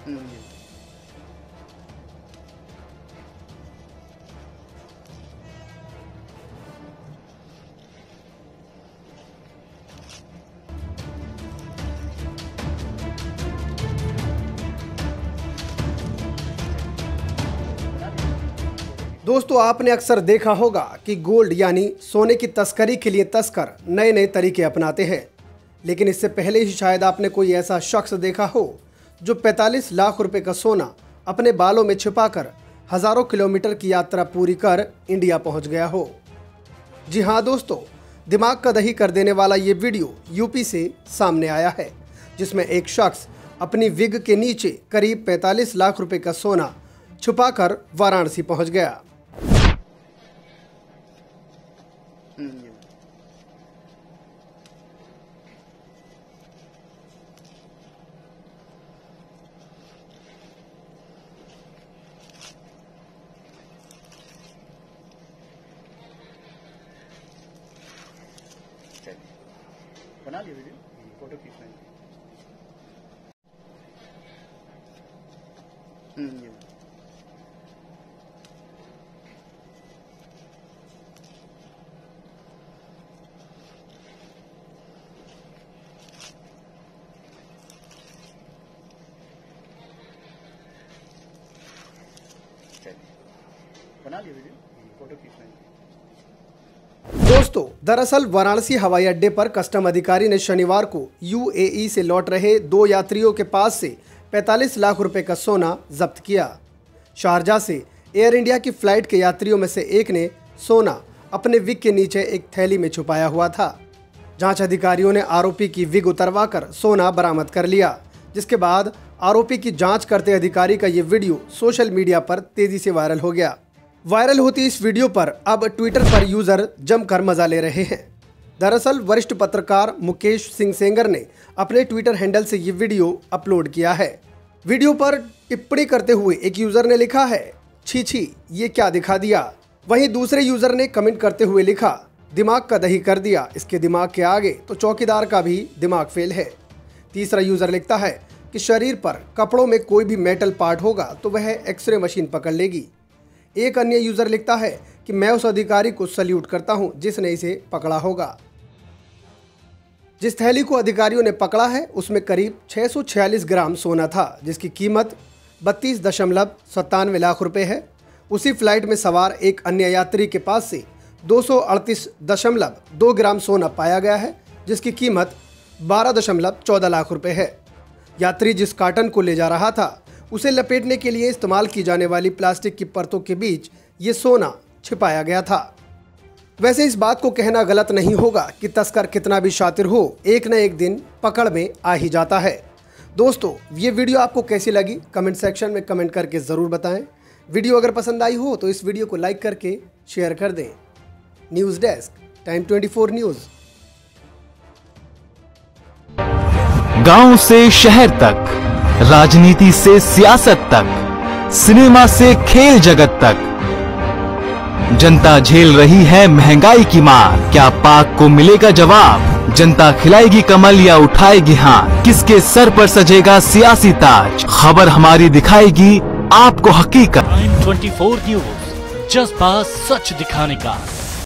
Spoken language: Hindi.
दोस्तों, आपने अक्सर देखा होगा कि गोल्ड यानी सोने की तस्करी के लिए तस्कर नए नए तरीके अपनाते हैं। लेकिन इससे पहले ही शायद आपने कोई ऐसा शख्स देखा हो जो 45 लाख रुपए का सोना अपने बालों में छिपाकर हजारों किलोमीटर की यात्रा पूरी कर इंडिया पहुंच गया हो। जी हाँ दोस्तों, दिमाग का दही कर देने वाला ये वीडियो यूपी से सामने आया है, जिसमें एक शख्स अपनी विग के नीचे करीब 45 लाख रुपए का सोना छुपाकर वाराणसी पहुंच गया। बना लिया वीडियो, फोटो खींच लेंगे। बना लिया वीडियो, फोटो खींच लेंगे। दोस्तों, दरअसल वाराणसी हवाई अड्डे पर कस्टम अधिकारी ने शनिवार को यूएई से लौट रहे 2 यात्रियों के पास से 45 लाख रुपए का सोना जब्त किया। शारजाह से एयर इंडिया की फ्लाइट के यात्रियों में से एक ने सोना अपने विग के नीचे एक थैली में छुपाया हुआ था। जांच अधिकारियों ने आरोपी की विग उतरवाकर सोना बरामद कर लिया, जिसके बाद आरोपी की जांच करते अधिकारी का ये वीडियो सोशल मीडिया पर तेजी से वायरल हो गया। वायरल होती इस वीडियो पर अब ट्विटर पर यूजर जमकर मजा ले रहे हैं। दरअसल वरिष्ठ पत्रकार मुकेश सिंह सेंगर ने अपने ट्विटर हैंडल से ये वीडियो अपलोड किया है। वीडियो पर टिप्पणी करते हुए एक यूजर ने लिखा है, छी छी ये क्या दिखा दिया। वहीं दूसरे यूजर ने कमेंट करते हुए लिखा, दिमाग का दही कर दिया, इसके दिमाग के आगे तो चौकीदार का भी दिमाग फेल है। तीसरा यूजर लिखता है कि शरीर पर कपड़ों में कोई भी मेटल पार्ट होगा तो वह एक्सरे मशीन पकड़ लेगी। एक अन्य यूजर लिखता है कि मैं उस अधिकारी को सल्यूट करता हूं जिसने इसे पकड़ा होगा। जिस थैली को अधिकारियों ने पकड़ा है उसमें करीब 646 ग्राम सोना था, जिसकी कीमत 32.97 लाख रुपए है। उसी फ्लाइट में सवार एक अन्य यात्री के पास से 238.2 ग्राम सोना पाया गया है, जिसकी कीमत 12.14 लाख रुपए है। यात्री जिस कार्टन को ले जा रहा था उसे लपेटने के लिए इस्तेमाल की जाने वाली प्लास्टिक की परतों के बीच ये सोना छिपाया गया था। वैसे इस बात को कहना गलत नहीं होगा कि तस्कर कितना भी शातिर हो, एक न एक दिन पकड़ में आ ही जाता है। दोस्तों, ये वीडियो आपको कैसी लगी कमेंट सेक्शन में कमेंट करके ज़रूर बताएं। वीडियो अगर पसंद आई हो तो इस वीडियो को लाइक करके शेयर कर दें। News desk, time 24 news. गांव से शहर तक, राजनीति से सियासत तक, सिनेमा से खेल जगत तक, जनता झेल रही है महंगाई की मार। क्या पाक को मिलेगा जवाब? जनता खिलाएगी कमल या उठाएगी हाथ? किसके सर पर सजेगा सियासी ताज? खबर हमारी दिखाएगी आपको हकीकत। टाइम 24 न्यूज़, जज्बा सच दिखाने का।